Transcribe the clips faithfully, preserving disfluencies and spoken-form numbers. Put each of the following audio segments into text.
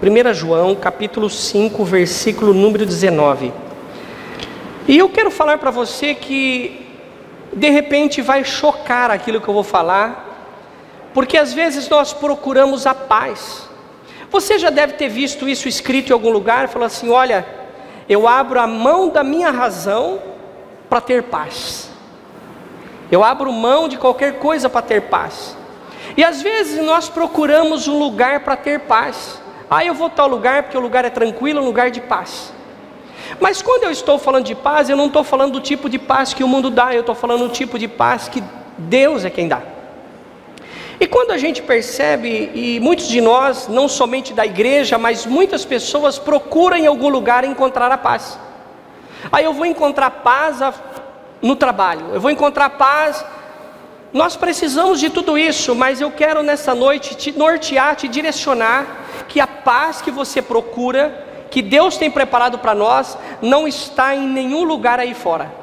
primeira João, capítulo cinco, versículo número dezenove. E eu quero falar para você que, de repente, vai chocar aquilo que eu vou falar, porque às vezes nós procuramos a paz. Você já deve ter visto isso escrito em algum lugar, falou assim: olha, eu abro a mão da minha razão para ter paz. Eu abro mão de qualquer coisa para ter paz. E às vezes nós procuramos um lugar para ter paz. Ah, eu vou a tal lugar porque o lugar é tranquilo, um lugar de paz. Mas quando eu estou falando de paz, eu não estou falando do tipo de paz que o mundo dá, eu estou falando do tipo de paz que Deus é quem dá. E quando a gente percebe, e muitos de nós, não somente da igreja, mas muitas pessoas procuram em algum lugar encontrar a paz. Aí eu vou encontrar paz no trabalho, eu vou encontrar paz. Nós precisamos de tudo isso, mas eu quero nessa noite te nortear, te direcionar, que a paz que você procura, que Deus tem preparado para nós, não está em nenhum lugar aí fora.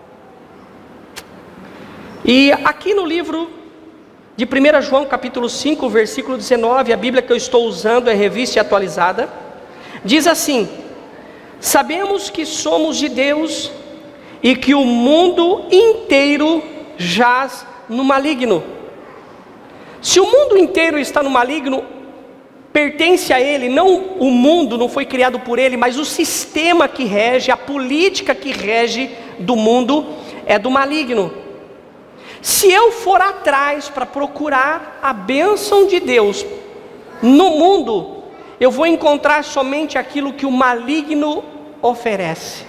E aqui no livro de primeira João, capítulo cinco, versículo dezenove, a Bíblia que eu estou usando é revista e atualizada, diz assim: sabemos que somos de Deus e que o mundo inteiro jaz no maligno. Se o mundo inteiro está no maligno, pertence a ele, não o mundo, não foi criado por ele, mas o sistema que rege, a política que rege do mundo é do maligno. Se eu for atrás para procurar a bênção de Deus no mundo, eu vou encontrar somente aquilo que o maligno oferece.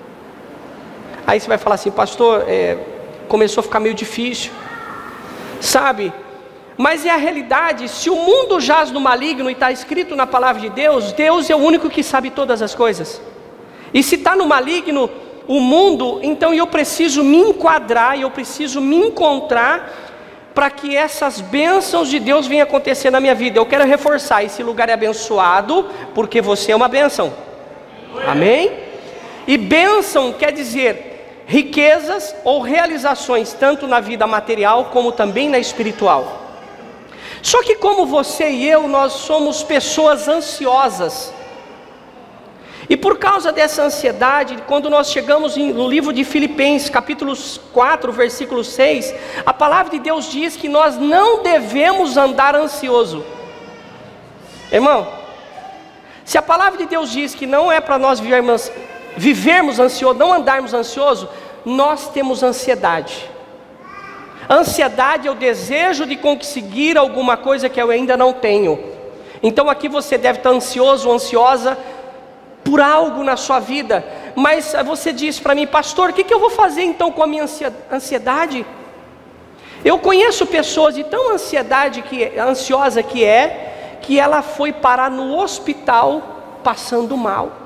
Aí você vai falar assim: pastor, é, começou a ficar meio difícil, sabe? Mas é a realidade. Se o mundo jaz no maligno e está escrito na palavra de Deus, Deus é o único que sabe todas as coisas. E se está no maligno o mundo, então eu preciso me enquadrar, eu preciso me encontrar para que essas bênçãos de Deus venham acontecer na minha vida. Eu quero reforçar: esse lugar é abençoado porque você é uma bênção. Amém? E bênção quer dizer riquezas ou realizações, tanto na vida material como também na espiritual. Só que como você e eu, nós somos pessoas ansiosas. E por causa dessa ansiedade, quando nós chegamos no livro de Filipenses, capítulo quatro, versículo seis, a palavra de Deus diz que nós não devemos andar ansioso. Irmão, se a palavra de Deus diz que não é para nós vivermos, vivermos ansioso, não andarmos ansioso, nós temos ansiedade. Ansiedade é o desejo de conseguir alguma coisa que eu ainda não tenho. Então aqui você deve estar ansioso, ansiosa por algo na sua vida. Mas você diz para mim: pastor, o que, que eu vou fazer então com a minha ansiedade? Eu conheço pessoas de tão ansiedade que, ansiosa que é, que ela foi parar no hospital passando mal.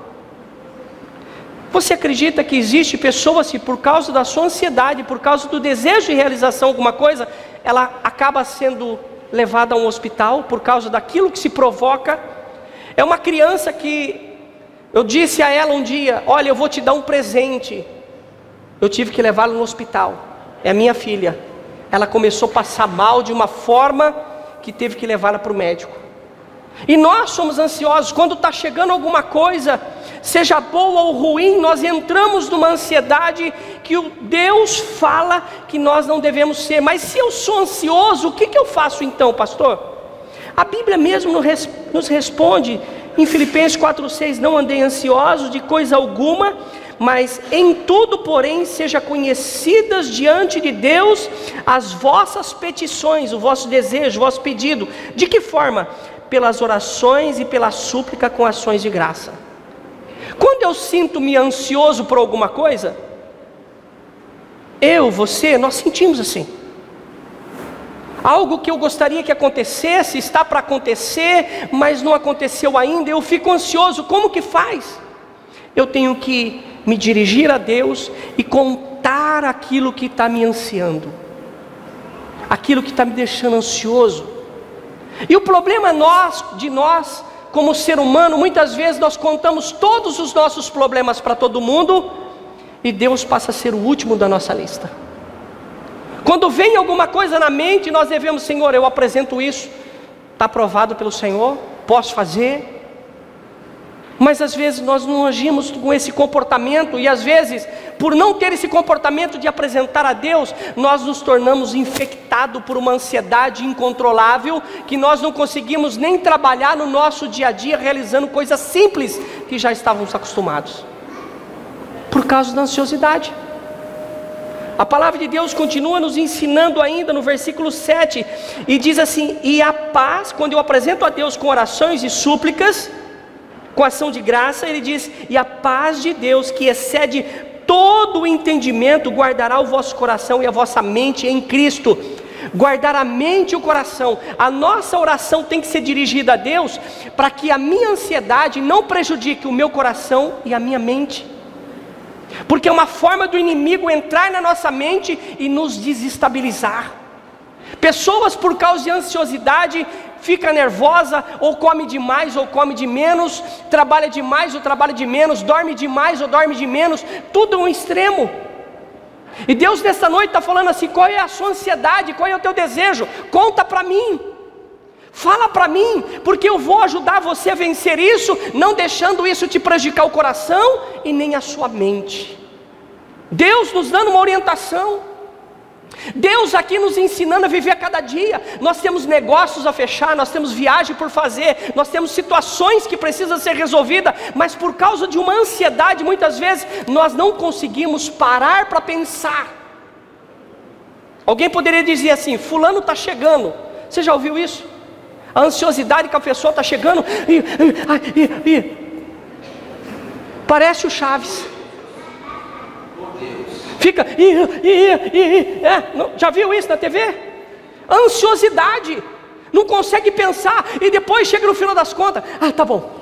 Você acredita que existe pessoas que por causa da sua ansiedade, por causa do desejo de realização de alguma coisa, ela acaba sendo levada a um hospital por causa daquilo que se provoca? É uma criança que eu disse a ela um dia: olha, eu vou te dar um presente. Eu tive que levá-la no hospital. É a minha filha. Ela começou a passar mal de uma forma que teve que levá-la para o médico. E nós somos ansiosos. Quando está chegando alguma coisa, seja boa ou ruim, nós entramos numa ansiedade que o Deus fala que nós não devemos ser. Mas se eu sou ansioso, o que, que eu faço então, pastor? A Bíblia mesmo nos responde em Filipenses quatro, seis: não andei ansiosos de coisa alguma, mas em tudo, porém, seja conhecidas diante de Deus as vossas petições, o vosso desejo, o vosso pedido. De que forma? Pelas orações e pela súplica com ações de graça. Quando eu sinto-me ansioso por alguma coisa, eu, você, nós sentimos assim. Algo que eu gostaria que acontecesse, está para acontecer, mas não aconteceu ainda, eu fico ansioso. Como que faz? Eu tenho que me dirigir a Deus e contar aquilo que está me ansiando, aquilo que está me deixando ansioso. E o problema nós, de nós, como ser humano, muitas vezes nós contamos todos os nossos problemas para todo mundo, e Deus passa a ser o último da nossa lista. Quando vem alguma coisa na mente, nós devemos: Senhor, eu apresento isso, está aprovado pelo Senhor, posso fazer? Mas às vezes nós não agimos com esse comportamento, e às vezes, por não ter esse comportamento de apresentar a Deus, nós nos tornamos infectados por uma ansiedade incontrolável, que nós não conseguimos nem trabalhar no nosso dia a dia, realizando coisas simples que já estávamos acostumados, por causa da ansiosidade. A palavra de Deus continua nos ensinando ainda no versículo sete, e diz assim: e a paz, quando eu apresento a Deus com orações e súplicas, com ação de graça, ele diz: e a paz de Deus, que excede todo o entendimento, guardará o vosso coração e a vossa mente em Cristo. Guardar a mente e o coração. A nossa oração tem que ser dirigida a Deus, para que a minha ansiedade não prejudique o meu coração e a minha mente, porque é uma forma do inimigo entrar na nossa mente e nos desestabilizar. Pessoas, por causa de ansiosidade, fica nervosa, ou come demais ou come de menos, trabalha demais ou trabalha de menos, dorme demais ou dorme de menos, tudo um extremo. E Deus nessa noite está falando assim: qual é a sua ansiedade, qual é o teu desejo? Conta para mim, fala para mim, porque eu vou ajudar você a vencer isso, não deixando isso te prejudicar o coração e nem a sua mente. Deus nos dando uma orientação, Deus aqui nos ensinando a viver a cada dia. Nós temos negócios a fechar, nós temos viagem por fazer, nós temos situações que precisam ser resolvidas, mas por causa de uma ansiedade, muitas vezes nós não conseguimos parar para pensar. Alguém poderia dizer assim: fulano está chegando. Você já ouviu isso? A ansiosidade que a pessoa está chegando e, e, e, e, parece o Chaves. Fica, e, e, e, é, não, já viu isso na T V? Ansiosidade, não consegue pensar, e depois chega no final das contas: ah, tá bom.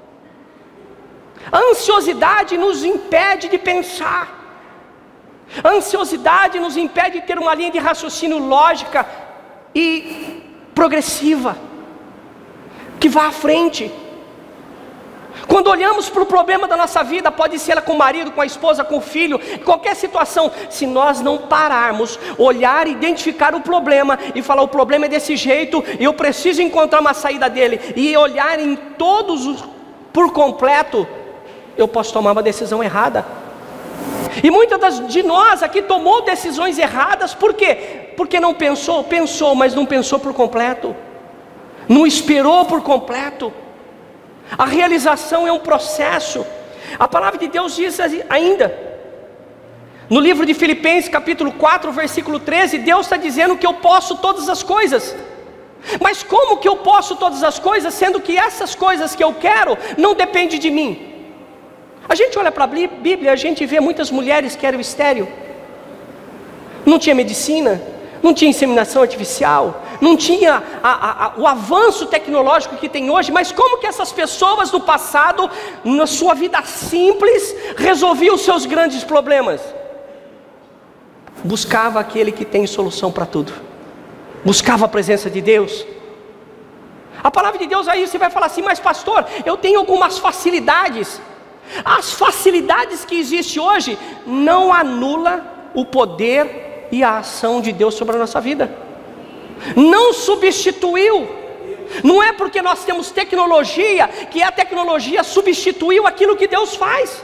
A ansiosidade nos impede de pensar, a ansiosidade nos impede de ter uma linha de raciocínio lógica e progressiva, que vá à frente. Quando olhamos para o problema da nossa vida, pode ser ela com o marido, com a esposa, com o filho, qualquer situação, se nós não pararmos, olhar, identificar o problema e falar: o problema é desse jeito, e eu preciso encontrar uma saída dele, e olhar em todos os, por completo, eu posso tomar uma decisão errada. E muitas de nós aqui tomou decisões erradas. Por quê? Porque não pensou, pensou, mas não pensou por completo, não esperou por completo. A realização é um processo. A palavra de Deus diz ainda, no livro de Filipenses capítulo quatro, versículo treze, Deus está dizendo que eu posso todas as coisas. Mas como que eu posso todas as coisas, sendo que essas coisas que eu quero não dependem de mim? A gente olha para a Bíblia, a gente vê muitas mulheres que eram estéril, não tinha medicina, não tinha inseminação artificial, não tinha a, a, o avanço tecnológico que tem hoje. Mas como que essas pessoas no passado, na sua vida simples, resolviam os seus grandes problemas? Buscava aquele que tem solução para tudo, buscava a presença de Deus. A palavra de Deus, aí você vai falar assim: mas pastor, eu tenho algumas facilidades. As facilidades que existem hoje não anula o poder e a ação de Deus sobre a nossa vida. Não substituiu. Não é porque nós temos tecnologia que a tecnologia substituiu aquilo que Deus faz.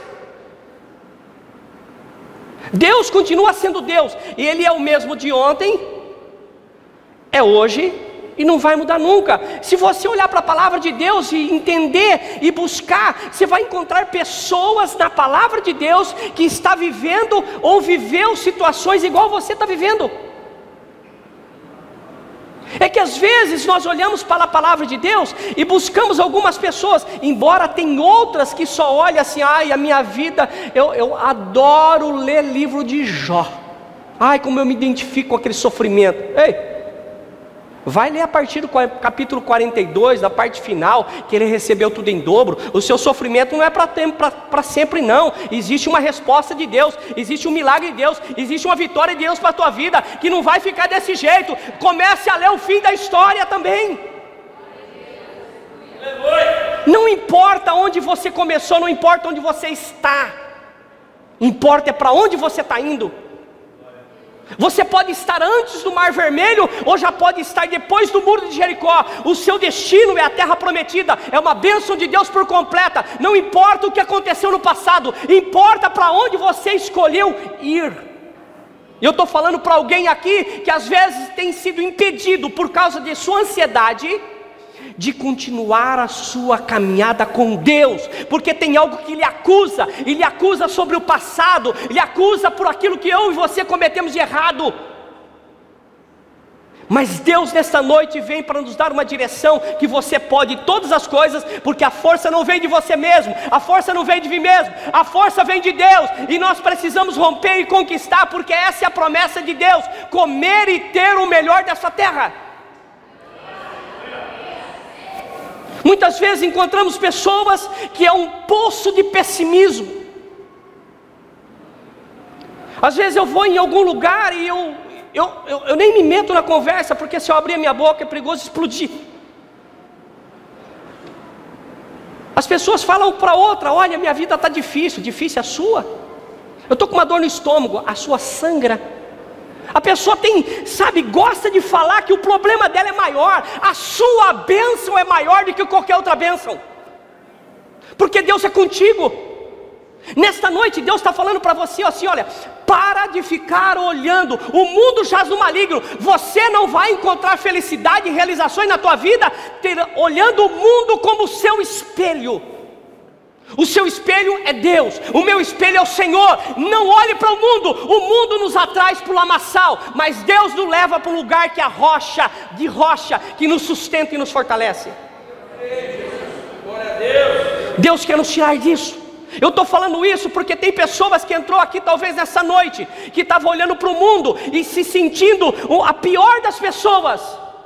Deus continua sendo Deus, e Ele é o mesmo de ontem, é hoje e não vai mudar nunca. Se você olhar para a palavra de Deus e entender e buscar, você vai encontrar pessoas na palavra de Deus que está vivendo ou viveu situações igual você está vivendo. É que às vezes nós olhamos para a palavra de Deus e buscamos algumas pessoas, embora tem outras que só olham assim: ai, a minha vida, eu, eu adoro ler livro de Jó, ai, como eu me identifico com aquele sofrimento. Ei, vai ler a partir do capítulo quarenta e dois, da parte final, que ele recebeu tudo em dobro. O seu sofrimento não é para sempre não. Existe uma resposta de Deus, existe um milagre de Deus, existe uma vitória de Deus para a tua vida, que não vai ficar desse jeito. Comece a ler o fim da história também. Não importa onde você começou, não importa onde você está, importa é para onde você está indo. Você pode estar antes do Mar Vermelho, ou já pode estar depois do Muro de Jericó. O seu destino é a terra prometida, é uma bênção de Deus por completa. Não importa o que aconteceu no passado, importa para onde você escolheu ir. Eu estou falando para alguém aqui que às vezes tem sido impedido por causa de sua ansiedade de continuar a sua caminhada com Deus, porque tem algo que lhe acusa, e lhe acusa sobre o passado, lhe acusa por aquilo que eu e você cometemos de errado. Mas Deus nesta noite vem para nos dar uma direção, que você pode todas as coisas, porque a força não vem de você mesmo, a força não vem de mim mesmo, a força vem de Deus, e nós precisamos romper e conquistar, porque essa é a promessa de Deus, comer e ter o melhor dessa terra. Muitas vezes encontramos pessoas que é um poço de pessimismo. Às vezes eu vou em algum lugar e eu, eu, eu, eu nem me meto na conversa, porque se eu abrir a minha boca é perigoso explodir. As pessoas falam para outra: olha, minha vida está difícil. Difícil a sua? Eu estou com uma dor no estômago. A sua sangra. A pessoa tem, sabe, gosta de falar que o problema dela é maior. A sua bênção é maior do que qualquer outra bênção, porque Deus é contigo. Nesta noite Deus está falando para você assim: olha, para de ficar olhando, o mundo jaz no maligno. Você não vai encontrar felicidade e realizações na tua vida ter, olhando o mundo como seu espelho. O seu espelho é Deus, o meu espelho é o Senhor. Não olhe para o mundo, o mundo nos atrai para o lamaçal, mas Deus nos leva para um lugar que é a rocha, de rocha, que nos sustenta e nos fortalece. Deus quer nos tirar disso. Eu estou falando isso porque tem pessoas que entrou aqui talvez nessa noite, que estavam olhando para o mundo e se sentindo a pior das pessoas.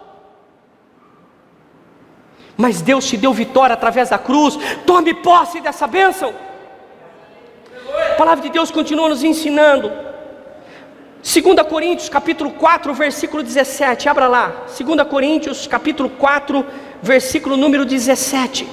Mas Deus te deu vitória através da cruz. Tome posse dessa bênção. A palavra de Deus continua nos ensinando. Segunda Coríntios capítulo quatro, versículo dezessete. Abra lá. Segunda Coríntios capítulo quatro, versículo número dezessete.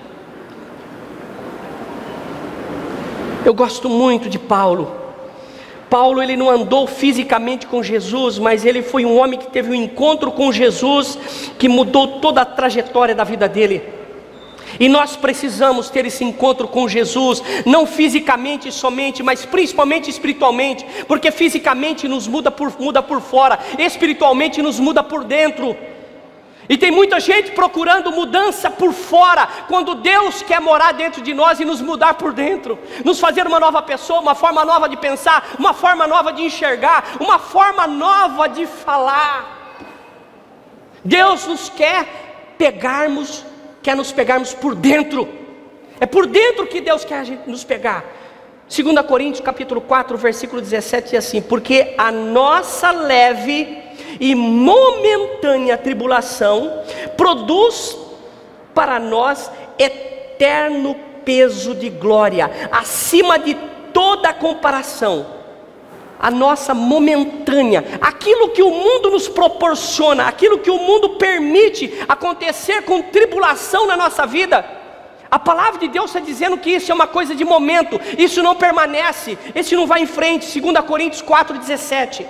Eu gosto muito de Paulo. Paulo, ele não andou fisicamente com Jesus, mas ele foi um homem que teve um encontro com Jesus, que mudou toda a trajetória da vida dele. E nós precisamos ter esse encontro com Jesus, não fisicamente somente, mas principalmente espiritualmente, porque fisicamente nos muda por, muda por fora, espiritualmente nos muda por dentro. E tem muita gente procurando mudança por fora, quando Deus quer morar dentro de nós e nos mudar por dentro, nos fazer uma nova pessoa, uma forma nova de pensar, uma forma nova de enxergar, uma forma nova de falar. Deus nos quer pegarmos, quer nos pegarmos por dentro. É por dentro que Deus quer nos pegar. Segunda Coríntios capítulo quatro, versículo dezessete diz assim: porque a nossa leve e momentânea tribulação produz para nós eterno peso de glória, acima de toda comparação. A nossa momentânea, aquilo que o mundo nos proporciona, aquilo que o mundo permite acontecer com tribulação na nossa vida, a palavra de Deus está dizendo que isso é uma coisa de momento, isso não permanece, isso não vai em frente. Segunda Coríntios quatro, dezessete.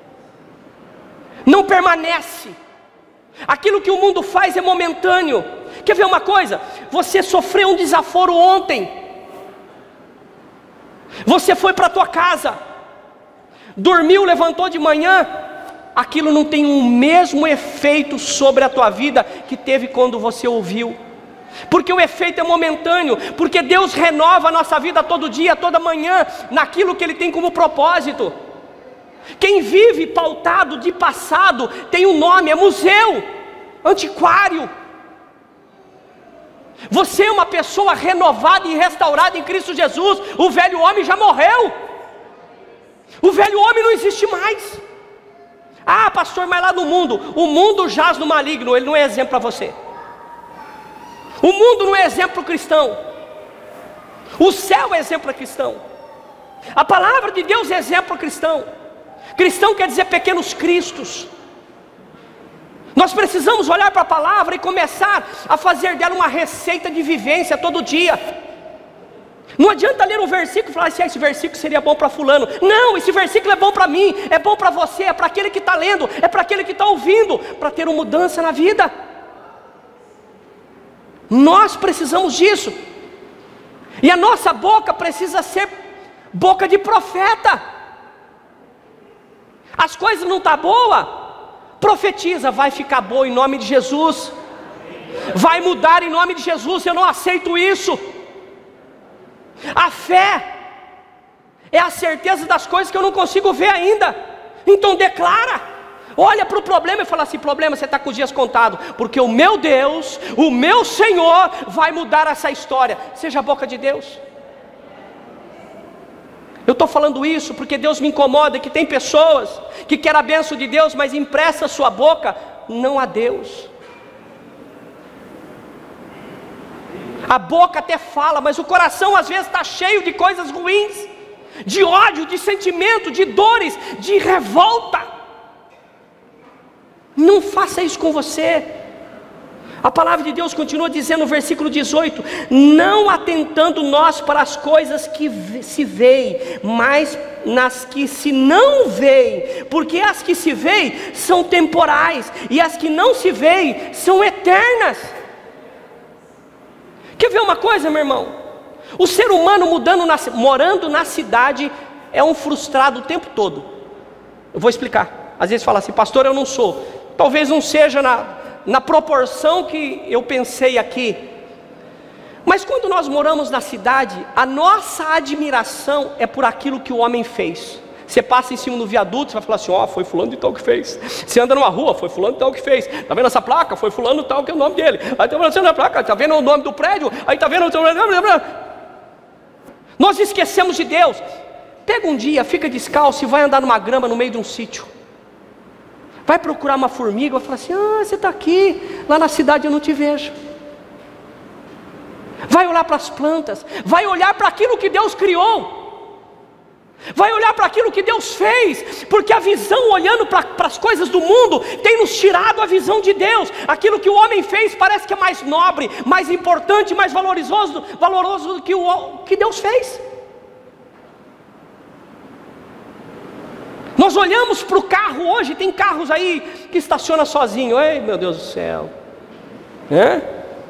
Não permanece. Aquilo que o mundo faz é momentâneo. Quer ver uma coisa? Você sofreu um desaforo ontem. Você foi para a tua casa, dormiu, levantou de manhã. Aquilo não tem o mesmo efeito sobre a tua vida que teve quando você ouviu. Porque o efeito é momentâneo. Porque Deus renova a nossa vida todo dia, toda manhã, naquilo que Ele tem como propósito. Quem vive pautado de passado tem um nome, é museu, antiquário. Você é uma pessoa renovada e restaurada em Cristo Jesus. O velho homem já morreu. O velho homem não existe mais. Ah, pastor, mas lá no mundo, o mundo jaz no maligno. Ele não é exemplo para você. O mundo não é exemplo cristão. O céu é exemplo cristão. A palavra de Deus é exemplo cristão. Cristão quer dizer pequenos cristos. Nós precisamos olhar para a palavra e começar a fazer dela uma receita de vivência todo dia. Não adianta ler um versículo e falar assim, ah, esse versículo seria bom para fulano. Não, esse versículo é bom para mim, é bom para você, é para aquele que está lendo, é para aquele que está ouvindo, para ter uma mudança na vida. Nós precisamos disso. E a nossa boca precisa ser boca de profeta. As coisas não estão boas, profetiza, vai ficar boa em nome de Jesus. Vai mudar em nome de Jesus, eu não aceito isso. A fé é a certeza das coisas que eu não consigo ver ainda. Então declara, olha para o problema e fala assim, problema, você está com os dias contados, porque o meu Deus, o meu Senhor vai mudar essa história. Seja a boca de Deus. Eu estou falando isso porque Deus me incomoda, que tem pessoas que querem a bênção de Deus, mas empresta a sua boca não a Deus. A boca até fala, mas o coração às vezes está cheio de coisas ruins, de ódio, de sentimento, de dores, de revolta. Não faça isso com você. A palavra de Deus continua dizendo no versículo dezoito, não atentando nós para as coisas que se veem, mas nas que se não veem, porque as que se veem são temporais, e as que não se veem são eternas. Quer ver uma coisa, meu irmão? O ser humano mudando na, morando na cidade é um frustrado o tempo todo. Eu vou explicar. Às vezes fala assim, pastor, eu não sou. Talvez não seja na, na proporção que eu pensei aqui. Mas quando nós moramos na cidade, a nossa admiração é por aquilo que o homem fez. Você passa em cima do viaduto, você vai falar assim, ó, oh, foi fulano de tal que fez. Você anda numa rua, foi fulano de tal que fez. Está vendo essa placa? Foi fulano de tal que é o nome dele. Aí está vendo a placa, está vendo o nome do prédio. Aí está vendo... Nós esquecemos de Deus. Pega um dia, fica descalço e vai andar numa grama no meio de um sítio. Vai procurar uma formiga, vai falar assim, ah, você está aqui. Lá na cidade eu não te vejo. Vai olhar para as plantas. Vai olhar para aquilo que Deus criou. Vai olhar para aquilo que Deus fez, porque a visão olhando para as coisas do mundo tem nos tirado a visão de Deus. Aquilo que o homem fez parece que é mais nobre, mais importante, mais valoroso, valoroso do que o que Deus fez. Nós olhamos para o carro hoje, tem carros aí que estaciona sozinho. Ei, meu Deus do céu, é?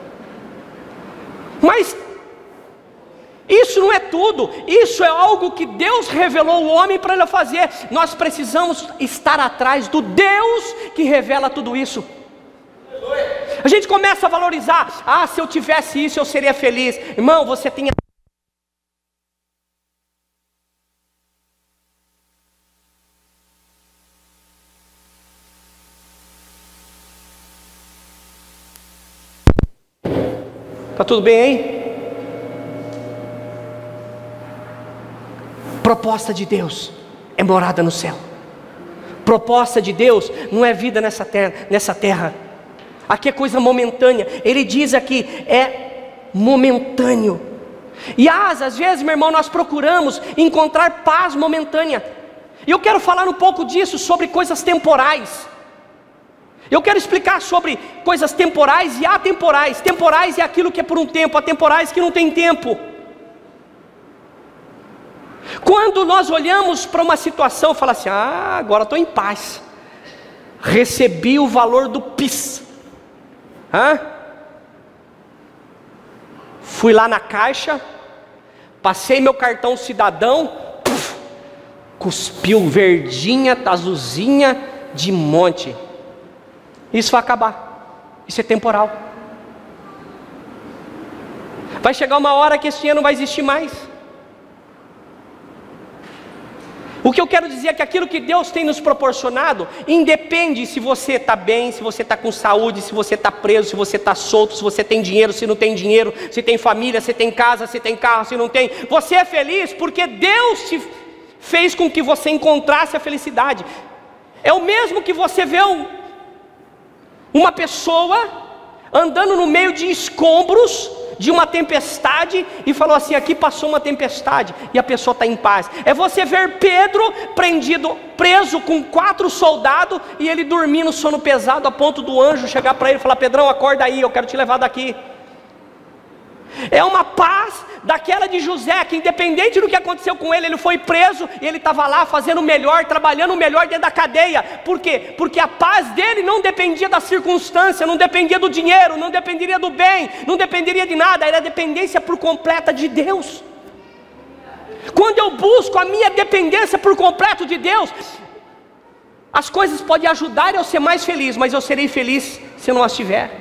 Mas isso não é tudo, isso é algo que Deus revelou ao homem para ele fazer. Nós precisamos estar atrás do Deus que revela tudo isso. A gente começa a valorizar, ah, se eu tivesse isso eu seria feliz. Irmão, você tem... Tá tudo bem aí? Proposta de Deus é morada no céu. Proposta de Deus não é vida nessa terra, nessa terra. Aqui é coisa momentânea. Ele diz aqui, é momentâneo. E às, às vezes, meu irmão, nós procuramos encontrar paz momentânea. E eu quero falar um pouco disso, sobre coisas temporais. Eu quero explicar sobre coisas temporais e atemporais. Temporais é aquilo que é por um tempo, atemporais que não tem tempo. Quando nós olhamos para uma situação, fala assim, ah, agora estou em paz, recebi o valor do PIS, Hã? fui lá na caixa, passei meu cartão cidadão, puf, cuspiu verdinha, azulzinha, de monte. Isso vai acabar, isso é temporal. Vai chegar uma hora que esse dinheiro não vai existir mais. O que eu quero dizer é que aquilo que Deus tem nos proporcionado, independe se você está bem, se você está com saúde, se você está preso, se você está solto, se você tem dinheiro, se não tem dinheiro, se tem família, se tem casa, se tem carro, se não tem. Você é feliz porque Deus te fez com que você encontrasse a felicidade. É o mesmo que você vê um, uma pessoa andando no meio de escombros de uma tempestade e falou assim, aqui passou uma tempestade e a pessoa está em paz. É você ver Pedro prendido, preso com quatro soldados e ele dormindo sono pesado, a ponto do anjo chegar para ele e falar, Pedrão, acorda aí, eu quero te levar daqui. É uma paz daquela de José, que independente do que aconteceu com ele, ele foi preso, e ele estava lá fazendo o melhor, trabalhando o melhor dentro da cadeia. Por quê? Porque a paz dele não dependia da circunstância, não dependia do dinheiro, não dependeria do bem, não dependeria de nada, era dependência por completa de Deus. Quando eu busco a minha dependência por completo de Deus, as coisas podem ajudar eu a ser mais feliz, mas eu serei feliz se eu não as tiver.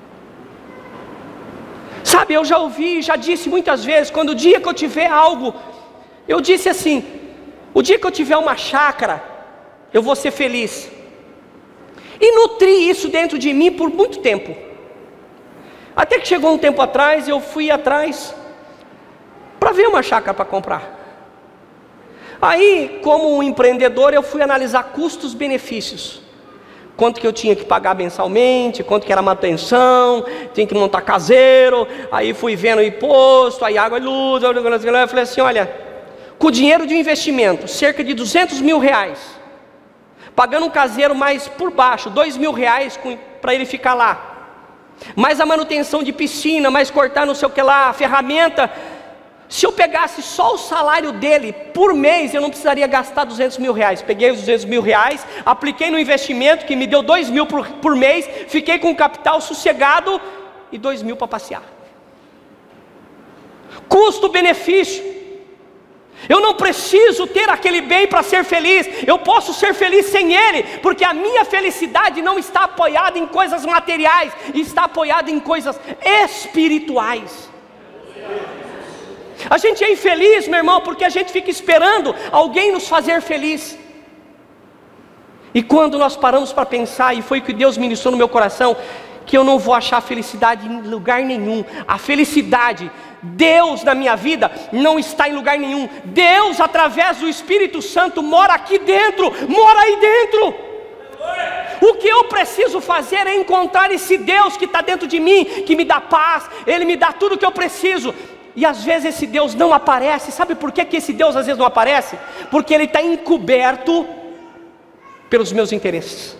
Sabe, eu já ouvi, já disse muitas vezes, quando o dia que eu tiver algo, eu disse assim, o dia que eu tiver uma chácara, eu vou ser feliz. E nutri isso dentro de mim por muito tempo. Até que chegou um tempo atrás, eu fui atrás para ver uma chácara para comprar. Aí, como um empreendedor, eu fui analisar custos-benefícios. Quanto que eu tinha que pagar mensalmente, quanto que era a manutenção, tinha que montar caseiro, aí fui vendo o imposto, aí água e luz, eu falei assim, olha, com dinheiro de investimento, cerca de duzentos mil reais, pagando um caseiro mais por baixo, dois mil reais para ele ficar lá, mais a manutenção de piscina, mais cortar não sei o que lá, ferramenta. Se eu pegasse só o salário dele por mês, eu não precisaria gastar duzentos mil reais. Peguei os duzentos mil reais, apliquei no investimento que me deu dois mil por, por mês, fiquei com o capital sossegado e dois mil para passear. Custo-benefício. Eu não preciso ter aquele bem para ser feliz, eu posso ser feliz sem ele, porque a minha felicidade não está apoiada em coisas materiais, está apoiada em coisas espirituais. A gente é infeliz, meu irmão, porque a gente fica esperando alguém nos fazer feliz. E quando nós paramos para pensar, e foi o que Deus ministrou no meu coração, que eu não vou achar felicidade em lugar nenhum. A felicidade, Deus na minha vida, não está em lugar nenhum. Deus, através do Espírito Santo, mora aqui dentro, mora aí dentro. O que eu preciso fazer é encontrar esse Deus que está dentro de mim, que me dá paz, Ele me dá tudo o que eu preciso. E às vezes esse Deus não aparece. Sabe por que, que esse Deus às vezes não aparece? Porque Ele está encoberto pelos meus interesses.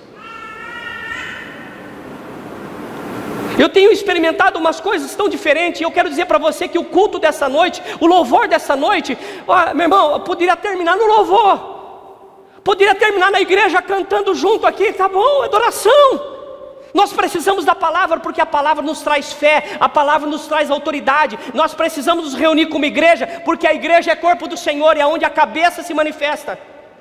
Eu tenho experimentado umas coisas tão diferentes. E eu quero dizer para você que o culto dessa noite, o louvor dessa noite, ó, meu irmão, eu poderia terminar no louvor, poderia terminar na igreja cantando junto aqui. Tá bom, adoração. Nós precisamos da palavra, porque a palavra nos traz fé, a palavra nos traz autoridade. Nós precisamos nos reunir como igreja, porque a igreja é corpo do Senhor, e é onde a cabeça se manifesta.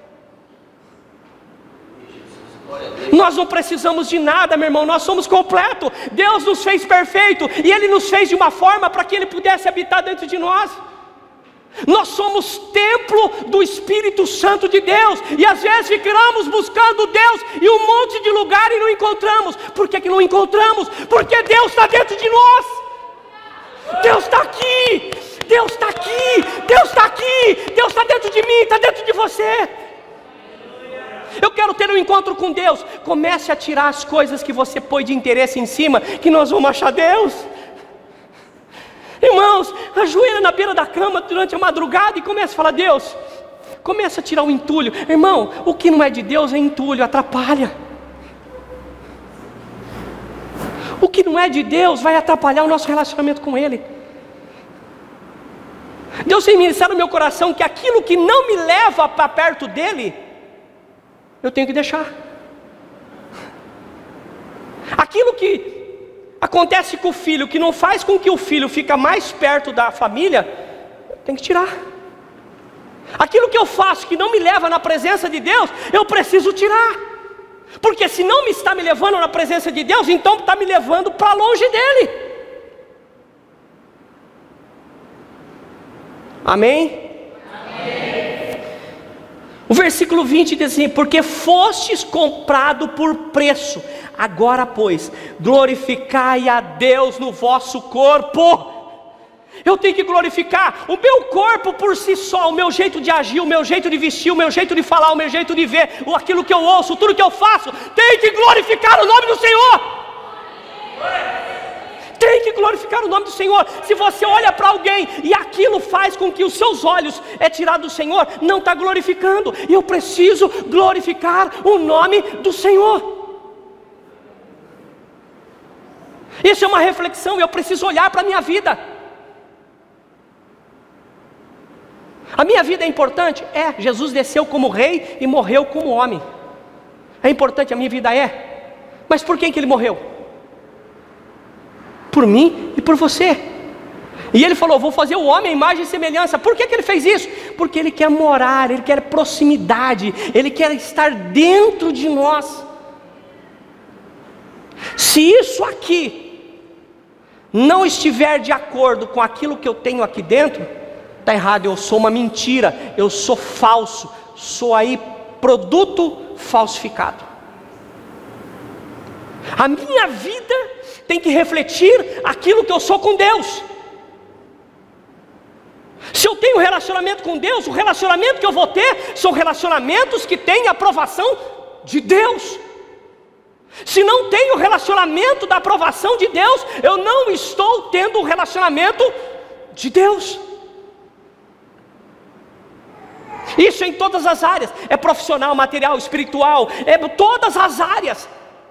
Nós não precisamos de nada, meu irmão, nós somos completos. Deus nos fez perfeito, e Ele nos fez de uma forma para que Ele pudesse habitar dentro de nós. Nós somos templo do Espírito Santo de Deus, e às vezes ficamos buscando Deus em um monte de lugar e não encontramos. Por que que não encontramos? Porque Deus está dentro de nós. Deus está aqui, Deus está aqui, Deus está aqui, Deus está dentro de mim, está dentro de você. Eu quero ter um encontro com Deus. Comece a tirar as coisas que você põe de interesse em cima, que nós vamos achar Deus. Irmãos, ajoelha na beira da cama durante a madrugada e começa a falar: Deus, começa a tirar o entulho. Irmão, o que não é de Deus é entulho, atrapalha. O que não é de Deus vai atrapalhar o nosso relacionamento com Ele. Deus tem ministrado no meu coração que aquilo que não me leva para perto dEle, eu tenho que deixar. Aquilo que acontece com o filho, que não faz com que o filho fique mais perto da família, tem que tirar. Aquilo que eu faço que não me leva na presença de Deus, eu preciso tirar. Porque se não me está me levando na presença de Deus, então está me levando para longe dEle. Amém? Amém. O versículo vinte diz assim: porque fostes comprado por preço, agora pois, glorificai a Deus no vosso corpo. Eu tenho que glorificar o meu corpo por si só, o meu jeito de agir, o meu jeito de vestir, o meu jeito de falar, o meu jeito de ver, aquilo que eu ouço, tudo que eu faço, tem que glorificar o nome do Senhor. Tem que glorificar o nome do Senhor. Se você olha para alguém e aquilo faz com que os seus olhos é tirado do Senhor, não está glorificando. E eu preciso glorificar o nome do Senhor. Isso é uma reflexão. Eu preciso olhar para a minha vida. A minha vida é importante? É, Jesus desceu como rei e morreu como homem. É importante, a minha vida é. Mas por quem que ele morreu? Por mim e por você. E ele falou, vou fazer o homem à imagem e semelhança. Por que que ele fez isso? Porque ele quer morar, ele quer proximidade, ele quer estar dentro de nós. Se isso aqui não estiver de acordo com aquilo que eu tenho aqui dentro, está errado, eu sou uma mentira, eu sou falso, sou aí produto falsificado. A minha vida tem que refletir aquilo que eu sou com Deus. Se eu tenho relacionamento com Deus, o relacionamento que eu vou ter são relacionamentos que têm aprovação de Deus. Se não tenho relacionamento da aprovação de Deus, eu não estou tendo um relacionamento de Deus. Isso em todas as áreas, é profissional, material, espiritual, é todas as áreas.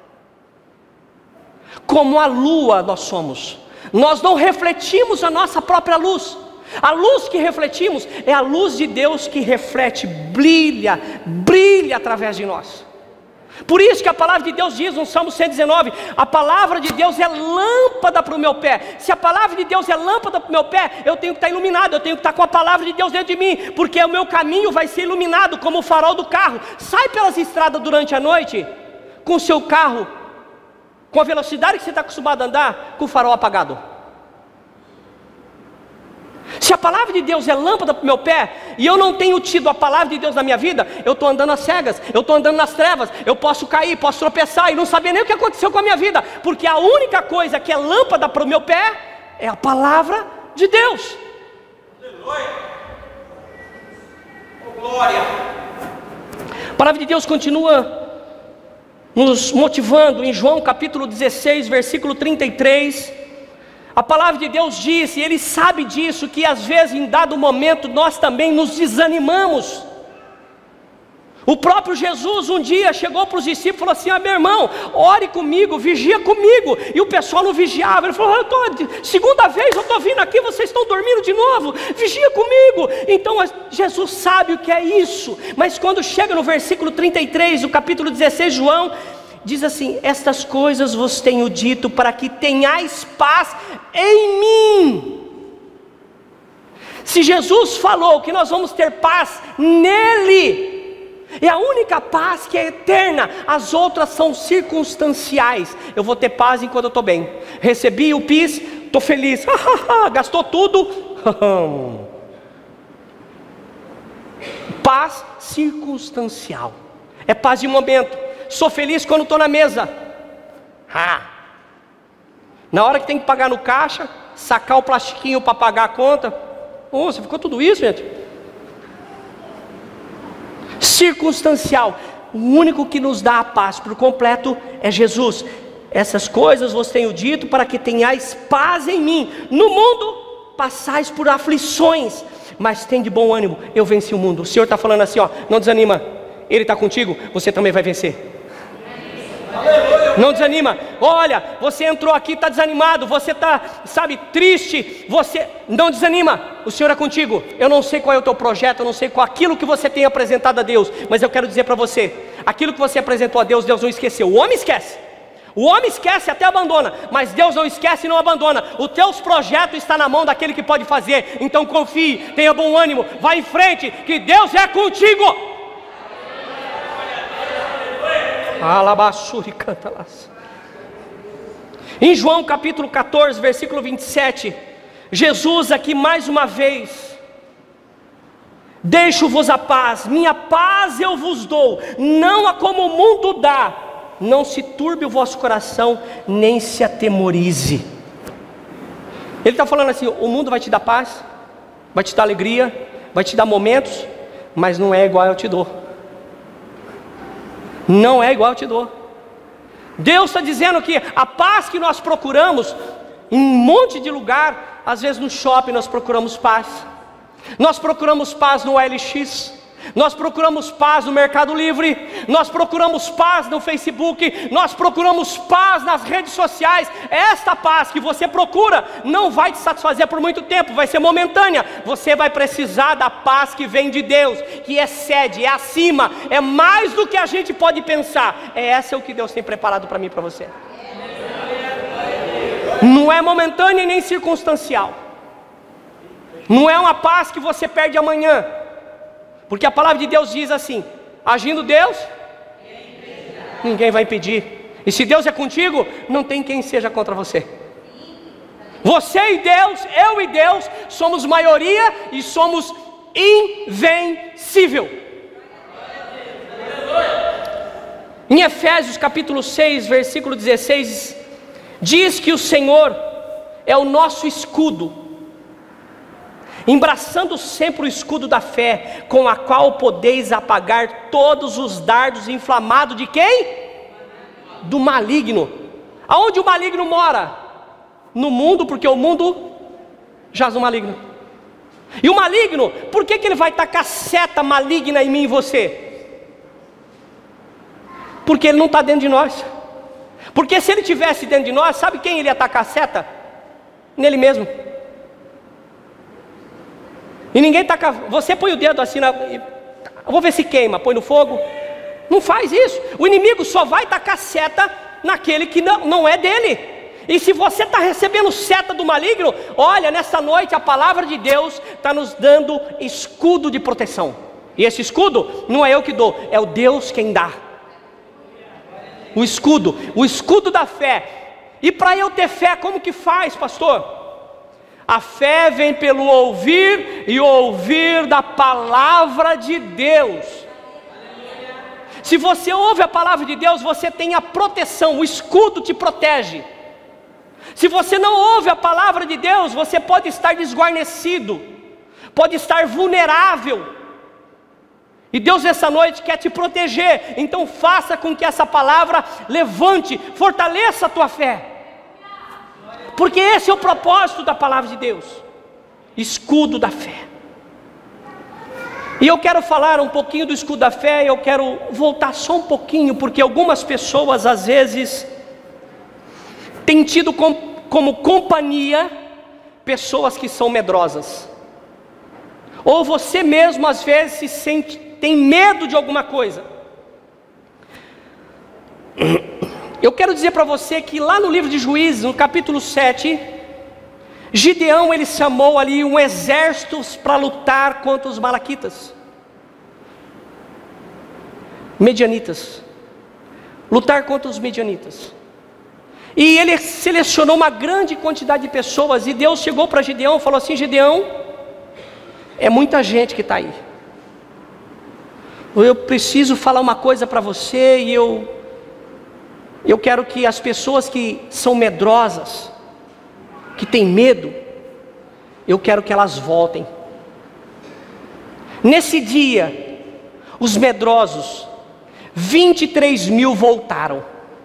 Como a lua nós somos, nós não refletimos a nossa própria luz. A luz que refletimos é a luz de Deus que reflete, brilha, brilha através de nós. Por isso que a palavra de Deus diz no Salmo cento e dezenove, a palavra de Deus é lâmpada para o meu pé. Se a palavra de Deus é lâmpada para o meu pé, eu tenho que estar iluminado, eu tenho que estar com a palavra de Deus dentro de mim, porque o meu caminho vai ser iluminado como o farol do carro. Sai pelas estradas durante a noite, com o seu carro, com a velocidade que você está acostumado a andar, com o farol apagado. Se a palavra de Deus é lâmpada para o meu pé, e eu não tenho tido a palavra de Deus na minha vida, eu estou andando às cegas, eu estou andando nas trevas, eu posso cair, posso tropeçar e não saber nem o que aconteceu com a minha vida, porque a única coisa que é lâmpada para o meu pé é a palavra de Deus. Aleluia. Oh, glória. A palavra de Deus continua nos motivando em João capítulo dezesseis, versículo trinta e três. A palavra de Deus diz, e Ele sabe disso, que às vezes em dado momento nós também nos desanimamos. O próprio Jesus um dia chegou para os discípulos e falou assim, ah, meu irmão, ore comigo, vigia comigo. E o pessoal não vigiava. Ele falou, eu tô, segunda vez eu estou vindo aqui, vocês estão dormindo de novo, vigia comigo. Então Jesus sabe o que é isso. Mas quando chega no versículo trinta e três, do capítulo dezesseis, João diz assim, estas coisas vos tenho dito para que tenhais paz em mim. Se Jesus falou que nós vamos ter paz nele, é a única paz que é eterna, as outras são circunstanciais. Eu vou ter paz enquanto eu estou bem, recebi o P I S, estou feliz, gastou tudo. Paz circunstancial, é paz de momento. Sou feliz quando estou na mesa. Ah. Na hora que tem que pagar no caixa, sacar o plastiquinho para pagar a conta. Oh, você ficou tudo isso, gente? Circunstancial. O único que nos dá a paz por completo é Jesus. Essas coisas vos tenho dito para que tenhais paz em mim. No mundo passais por aflições, mas tem de bom ânimo, eu venci o mundo. O Senhor está falando assim, ó, não desanima. Ele está contigo, você também vai vencer. Não desanima. Olha, você entrou aqui, está desanimado, você está, sabe, triste. Você não desanima, o Senhor é contigo. Eu não sei qual é o teu projeto, eu não sei qual aquilo que você tem apresentado a Deus, mas eu quero dizer para você, aquilo que você apresentou a Deus, Deus não esqueceu. O homem esquece, o homem esquece até abandona, mas Deus não esquece e não abandona. Os teus projetos estão na mão daquele que pode fazer. Então confie, tenha bom ânimo, vá em frente, que Deus é contigo. Em João capítulo quatorze, versículo vinte e sete, Jesus aqui mais uma vez, deixo-vos a paz, minha paz eu vos dou, não a como o mundo dá, não se turbe o vosso coração, nem se atemorize. Ele está falando assim, o mundo vai te dar paz, vai te dar alegria, vai te dar momentos, mas não é igual eu te dou. Não é igual eu te dou. Deus está dizendo que a paz que nós procuramos em um monte de lugar, às vezes no shopping nós procuramos paz, nós procuramos paz no O L X, Nós procuramos paz no Mercado Livre, nós procuramos paz no Facebook, nós procuramos paz nas redes sociais. Esta paz que você procura não vai te satisfazer por muito tempo, vai ser momentânea. Você vai precisar da paz que vem de Deus, que excede, é acima, é mais do que a gente pode pensar. É essa é o que Deus tem preparado para mim e para você. Não é momentânea nem circunstancial. Não é uma paz que você perde amanhã. Porque a palavra de Deus diz assim: agindo Deus, ninguém vai impedir. E se Deus é contigo, não tem quem seja contra você. Você e Deus, eu e Deus, somos maioria e somos invencível. Em Efésios capítulo seis, versículo dezesseis, diz que o Senhor é o nosso escudo, embraçando sempre o escudo da fé, com a qual podeis apagar todos os dardos inflamados de quem? Do maligno. Aonde o maligno mora? No mundo, porque o mundo jaz no maligno. E o maligno, por que, que ele vai tacar seta maligna em mim e você? Porque ele não está dentro de nós. Porque se ele estivesse dentro de nós, sabe quem ele ia tacar seta? Nele mesmo. E ninguém taca. Você põe o dedo assim na, vou ver se queima, põe no fogo. Não faz isso. O inimigo só vai tacar seta naquele que não, não é dele. E se você está recebendo seta do maligno, olha, nessa noite a palavra de Deus está nos dando escudo de proteção. E esse escudo não é eu que dou, é o Deus quem dá. O escudo, o escudo da fé. E para eu ter fé, como que faz, pastor? A fé vem pelo ouvir e ouvir da palavra de Deus. Se você ouve a palavra de Deus, você tem a proteção, o escudo te protege. Se você não ouve a palavra de Deus, você pode estar desguarnecido, pode estar vulnerável. E Deus essa noite quer te proteger. Então faça com que essa palavra levante, fortaleça a tua fé. Porque esse é o propósito da palavra de Deus. Escudo da fé. E eu quero falar um pouquinho do escudo da fé. Eu quero voltar só um pouquinho, porque algumas pessoas às vezes têm tido com, como companhia pessoas que são medrosas. Ou você mesmo às vezes se sente, tem medo de alguma coisa. Eu quero dizer para você que lá no livro de Juízes, no capítulo sete, Gideão ele chamou ali um exército para lutar contra os malaquitas, medianitas, lutar contra os medianitas. E ele selecionou uma grande quantidade de pessoas, e Deus chegou para Gideão e falou assim: Gideão, é muita gente que está aí. Eu preciso falar uma coisa para você, e eu Eu quero que as pessoas que são medrosas, que têm medo, eu quero que elas voltem. Nesse dia, os medrosos, vinte e três mil voltaram.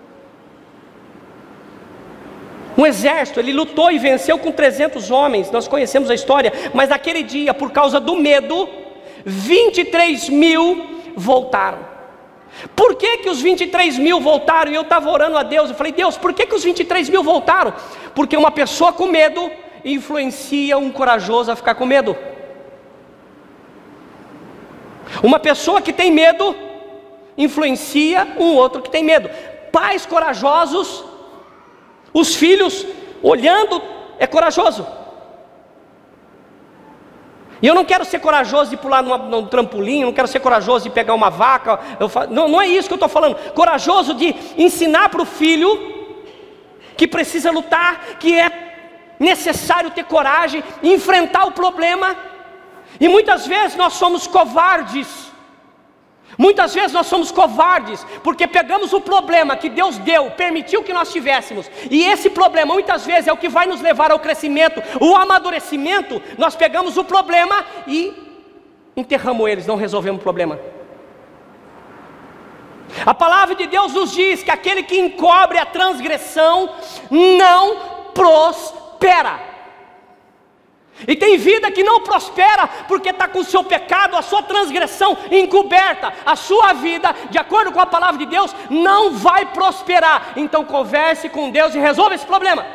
Um exército, ele lutou e venceu com trezentos homens, nós conhecemos a história. Mas naquele dia, por causa do medo, vinte e três mil voltaram. Por que que os vinte e três mil voltaram? E eu estava orando a Deus, eu falei: Deus, por que que os vinte e três mil voltaram? Porque uma pessoa com medo influencia um corajoso a ficar com medo. Uma pessoa que tem medo influencia um outro que tem medo. Pais corajosos, os filhos olhando é corajoso. E eu não quero ser corajoso de pular numa, num trampolim, não quero ser corajoso de pegar uma vaca, eu falo, não, não é isso que eu estou falando. Corajoso de ensinar para o filho que precisa lutar, que é necessário ter coragem, enfrentar o problema. E muitas vezes nós somos covardes. Muitas vezes nós somos covardes, porque pegamos o problema que Deus deu, permitiu que nós tivéssemos, e esse problema muitas vezes é o que vai nos levar ao crescimento, o amadurecimento. Nós pegamos o problema e enterramos eles, não resolvemos o problema. A palavra de Deus nos diz que aquele que encobre a transgressão não prospera. E tem vida que não prospera porque está com o seu pecado, a sua transgressão encoberta. A sua vida, de acordo com a palavra de Deus, não vai prosperar. Então converse com Deus e resolva esse problema.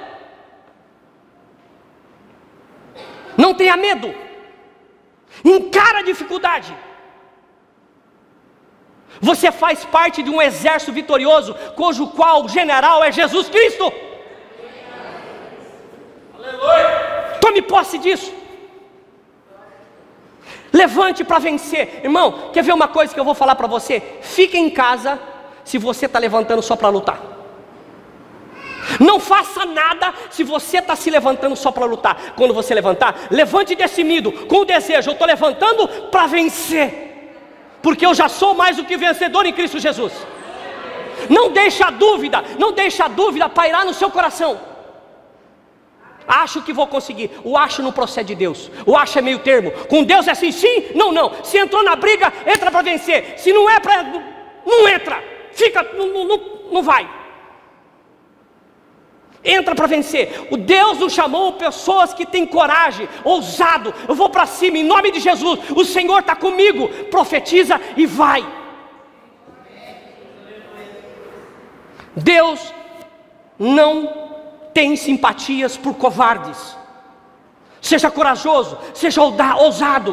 Não tenha medo. Encara a dificuldade. Você faz parte de um exército vitorioso, cujo qual o general é Jesus Cristo. Aleluia. Tome posse disso. Levante para vencer. Irmão, quer ver uma coisa que eu vou falar para você? Fique em casa se você está levantando só para lutar. Não faça nada se você está se levantando só para lutar. Quando você levantar, levante decidido, com o desejo: eu estou levantando para vencer, porque eu já sou mais do que vencedor em Cristo Jesus. Não deixe a dúvida, não deixe a dúvida pairar no seu coração. Acho que vou conseguir. O acho não procede de Deus. O acho é meio termo. Com Deus é assim, sim, não, não. Se entrou na briga, entra para vencer. Se não é para, não entra. Fica, não, não, não vai. Entra para vencer. O Deus nos chamou pessoas que têm coragem, ousado. Eu vou para cima em nome de Jesus. O Senhor está comigo. Profetiza e vai. Deus não tem simpatias por covardes. Seja corajoso, seja ousado.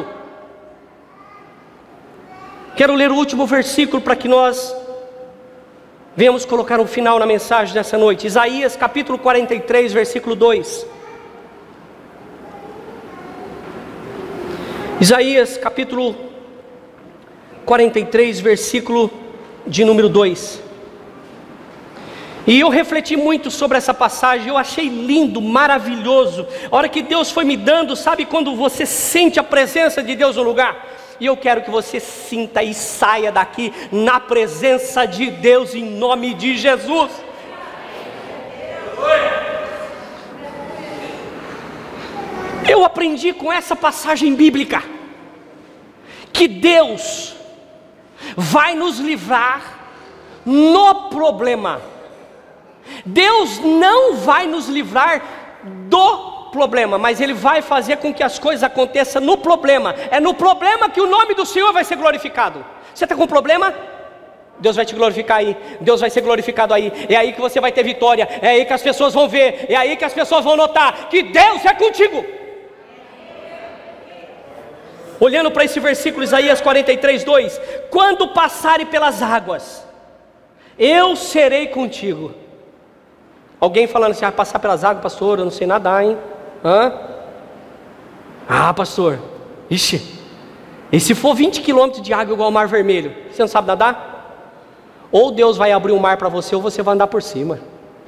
Quero ler o último versículo para que nós venhamos colocar um final na mensagem dessa noite. Isaías capítulo quarenta e três, versículo dois. Isaías capítulo quarenta e três, versículo de número dois. E eu refleti muito sobre essa passagem, eu achei lindo, maravilhoso. A hora que Deus foi me dando, sabe quando você sente a presença de Deus no lugar? E eu quero que você sinta e saia daqui na presença de Deus em nome de Jesus. Eu aprendi com essa passagem bíblica que Deus vai nos livrar no problema. Deus não vai nos livrar do problema, mas Ele vai fazer com que as coisas aconteçam no problema. É no problema que o nome do Senhor vai ser glorificado. Você está com um problema? Deus vai te glorificar aí. Deus vai ser glorificado aí. É aí que você vai ter vitória. É aí que as pessoas vão ver. É aí que as pessoas vão notar que Deus é contigo. Olhando para esse versículo, Isaías quarenta e três, dois: quando passarem pelas águas, eu serei contigo. Alguém falando assim: ah, passar pelas águas, pastor, eu não sei nadar, hein? Hã? Ah, pastor, ixi, e se for vinte quilômetros de água igual ao Mar Vermelho, você não sabe nadar? Ou Deus vai abrir um mar para você, ou você vai andar por cima.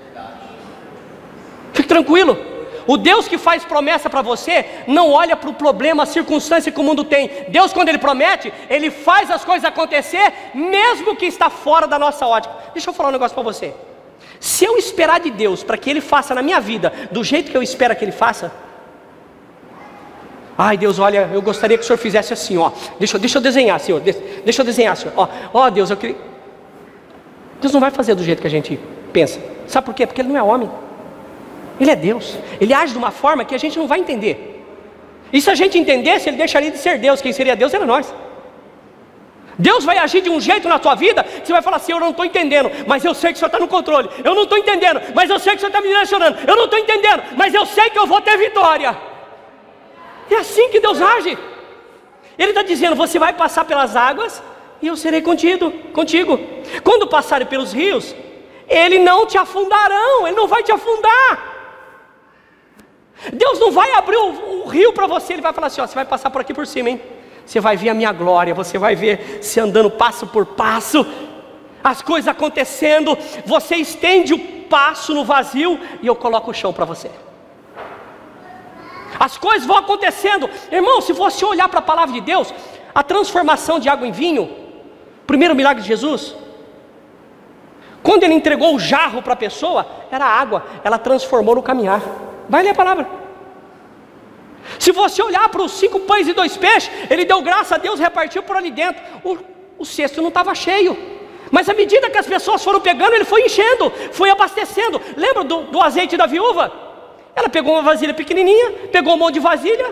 Fique tranquilo. O Deus que faz promessa para você não olha para o problema, a circunstância que o mundo tem. Deus, quando Ele promete, Ele faz as coisas acontecer, mesmo que está fora da nossa ótica. Deixa eu falar um negócio para você. Se eu esperar de Deus para que Ele faça na minha vida do jeito que eu espero que Ele faça, ai Deus, olha, eu gostaria que o Senhor fizesse assim, ó. Deixa, deixa eu desenhar, Senhor. Deixa eu desenhar, Senhor. Ó, ó Deus, eu queria. Deus não vai fazer do jeito que a gente pensa. Sabe por quê? Porque Ele não é homem. Ele é Deus. Ele age de uma forma que a gente não vai entender. E se a gente entendesse, Ele deixaria de ser Deus. Quem seria Deus era nós. Deus vai agir de um jeito na tua vida que você vai falar assim: eu não estou entendendo, mas eu sei que o Senhor está no controle. Eu não estou entendendo, mas eu sei que o Senhor está me direcionando. Eu não estou entendendo, mas eu sei que eu vou ter vitória. É assim que Deus age. Ele está dizendo: você vai passar pelas águas e eu serei contigo, contigo. Quando passarem pelos rios, eles não te afundarão. Ele não vai te afundar. Deus não vai abrir o, o rio para você. Ele vai falar assim: ó, você vai passar por aqui por cima, hein? Você vai ver a minha glória, você vai ver se andando passo por passo, as coisas acontecendo. Você estende o passo no vazio e eu coloco o chão para você. As coisas vão acontecendo. Irmão, se você olhar para a palavra de Deus, a transformação de água em vinho, primeiro milagre de Jesus, quando Ele entregou o jarro para a pessoa, era água, ela transformou no caminhar. Vai ler a palavra. Se você olhar para os cinco pães e dois peixes, Ele deu graça a Deus, repartiu por ali dentro. O, o cesto não estava cheio, mas à medida que as pessoas foram pegando, Ele foi enchendo, foi abastecendo. Lembra do, do azeite da viúva? Ela pegou uma vasilha pequenininha, pegou um monte de vasilha,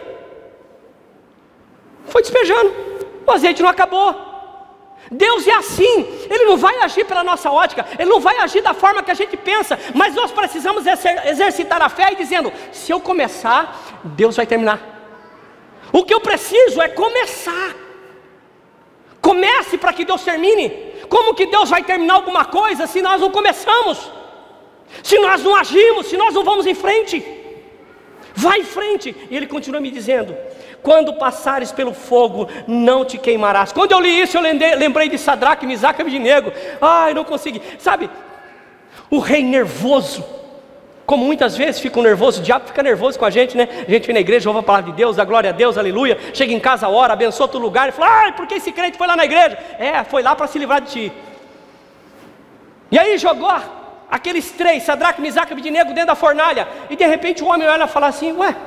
foi despejando, o azeite não acabou. Deus é assim, Ele não vai agir pela nossa ótica, Ele não vai agir da forma que a gente pensa, mas nós precisamos exercitar a fé e dizendo, se eu começar, Deus vai terminar. O que eu preciso é começar. Comece para que Deus termine. Como que Deus vai terminar alguma coisa se nós não começamos? Se nós não agimos, se nós não vamos em frente? Vai em frente. E Ele continua me dizendo, quando passares pelo fogo, não te queimarás. Quando eu li isso, eu lembrei de Sadraque, Misaque e Abednego. Ai, não consegui. Sabe, o rei nervoso, como muitas vezes fica nervoso, o diabo fica nervoso com a gente, né? A gente vem na igreja, ouve a palavra de Deus, dá glória a Deus, aleluia. Chega em casa, ora, abençoa outro lugar e fala, ai, por que esse crente foi lá na igreja? É, foi lá para se livrar de ti. E aí jogou aqueles três, Sadraque, Misaque e Abednego, dentro da fornalha. E de repente o homem olha e fala assim, ué,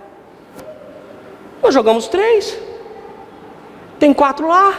nós jogamos três, tem quatro lá.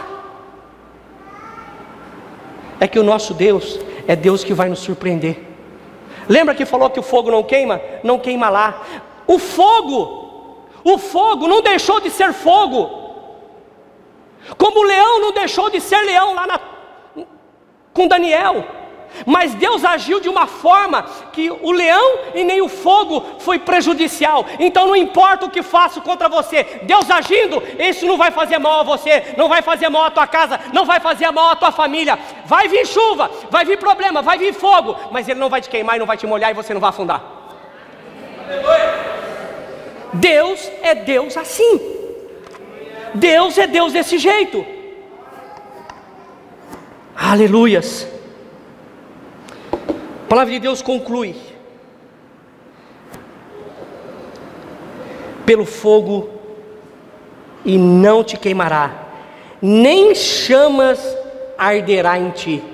É que o nosso Deus é Deus que vai nos surpreender. Lembra que falou que o fogo não queima? Não queima lá. O fogo, o fogo não deixou de ser fogo, como o leão não deixou de ser leão lá na, com Daniel. Mas Deus agiu de uma forma que o leão e nem o fogo foi prejudicial. Então não importa o que faço contra você, Deus agindo, isso não vai fazer mal a você, não vai fazer mal à tua casa, não vai fazer mal à tua família. Vai vir chuva, vai vir problema, vai vir fogo, mas ele não vai te queimar e não vai te molhar e você não vai afundar. Deus é Deus assim. Deus é Deus desse jeito. Aleluias. A palavra de Deus conclui, pelo fogo e não te queimará, nem chamas arderá em ti.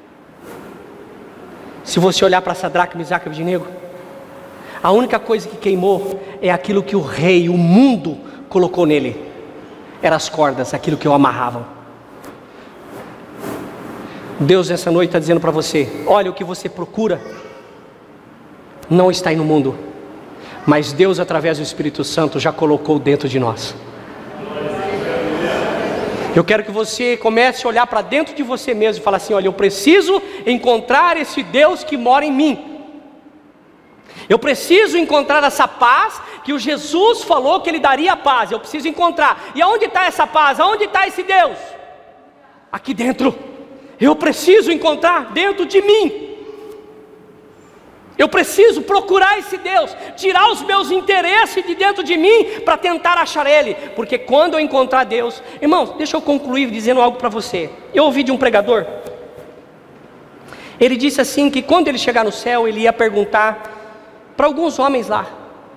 Se você olhar para Sadraque, Misaque e Abednego, a única coisa que queimou é aquilo que o rei, o mundo colocou nele, eram as cordas, aquilo que o amarravam. Deus nessa noite está dizendo para você, olha, o que você procura não está aí no mundo, mas Deus através do Espírito Santo já colocou dentro de nós. Eu quero que você comece a olhar para dentro de você mesmo e falar assim, olha, eu preciso encontrar esse Deus que mora em mim. Eu preciso encontrar essa paz que o Jesus falou que Ele daria a paz. Eu preciso encontrar. E aonde está essa paz? Aonde está esse Deus? Aqui dentro. Eu preciso encontrar dentro de mim. Eu preciso procurar esse Deus, tirar os meus interesses de dentro de mim para tentar achar Ele, porque quando eu encontrar Deus, irmãos, deixa eu concluir dizendo algo para você. Eu ouvi de um pregador, ele disse assim que quando ele chegar no céu, ele ia perguntar para alguns homens lá.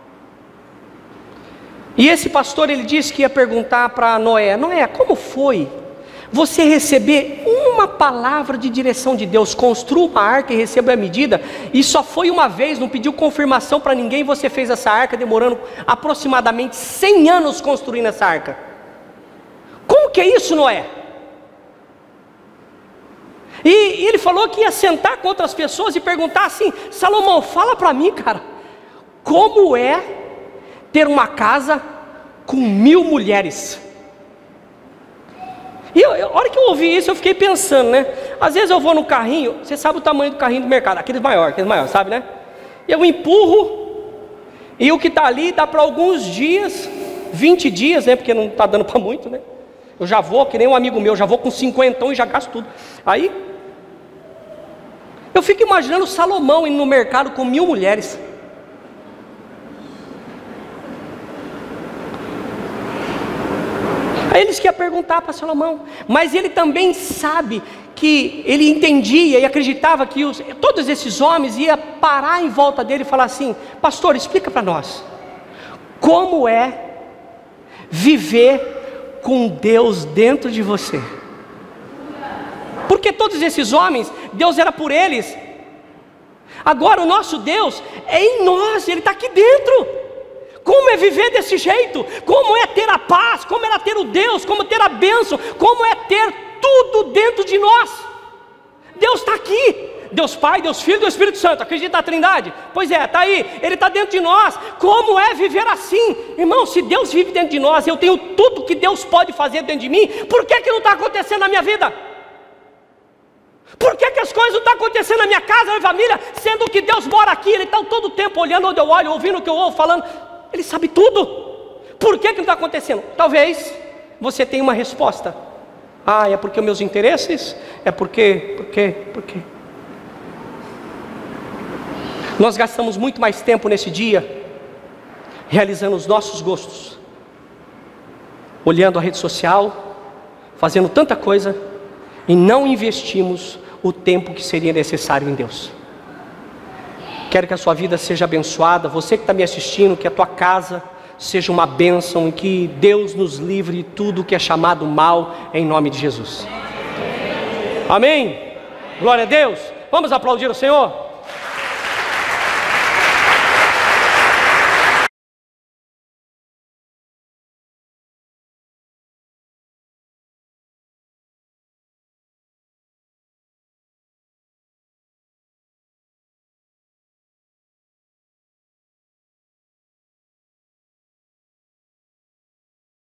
E esse pastor, ele disse que ia perguntar para Noé, Noé, como foi você receber uma palavra de direção de Deus, construa uma arca e receba a medida, e só foi uma vez, não pediu confirmação para ninguém, você fez essa arca demorando aproximadamente cem anos construindo essa arca. Como que é isso, Noé? E, e ele falou que ia sentar com outras pessoas e perguntar assim, Salomão, fala para mim, cara, como é ter uma casa com mil mulheres? E eu, eu, a hora que eu ouvi isso, eu fiquei pensando, né? Às vezes eu vou no carrinho, você sabe o tamanho do carrinho do mercado, aqueles maiores, aqueles maiores, sabe, né? Eu empurro, e o que está ali dá para alguns dias, vinte dias, né? Porque não está dando para muito, né? Eu já vou, que nem um amigo meu, já vou com cinquentão e já gasto tudo. Aí, eu fico imaginando Salomão indo no mercado com mil mulheres. Aí eles queriam perguntar para Salomão, mas ele também sabe que ele entendia e acreditava que os, todos esses homens iam parar em volta dele e falar assim, pastor, explica para nós, como é viver com Deus dentro de você? Porque todos esses homens, Deus era por eles, agora o nosso Deus é em nós, Ele está aqui dentro. Como é viver desse jeito? Como é ter a paz? Como é ter o Deus? Como ter a bênção? Como é ter tudo dentro de nós? Deus está aqui, Deus Pai, Deus Filho e Deus Espírito Santo. Acredita na Trindade? Pois é, está aí, Ele está dentro de nós. Como é viver assim? Irmão, se Deus vive dentro de nós, eu tenho tudo que Deus pode fazer dentro de mim, por que que não está acontecendo na minha vida? Por que que as coisas não estão acontecendo na minha casa, na minha família, sendo que Deus mora aqui, Ele está todo o tempo olhando onde eu olho, ouvindo o que eu ouvo, falando, Ele sabe tudo. Por que que não está acontecendo? Talvez você tenha uma resposta. Ah, é porque meus interesses? É porque, porque, porque nós gastamos muito mais tempo nesse dia realizando os nossos gostos, olhando a rede social, fazendo tanta coisa, e não investimos o tempo que seria necessário em Deus. Quero que a sua vida seja abençoada. Você que está me assistindo, que a tua casa seja uma bênção, e que Deus nos livre de tudo que é chamado mal, em nome de Jesus. Amém? Glória a Deus. Vamos aplaudir o Senhor.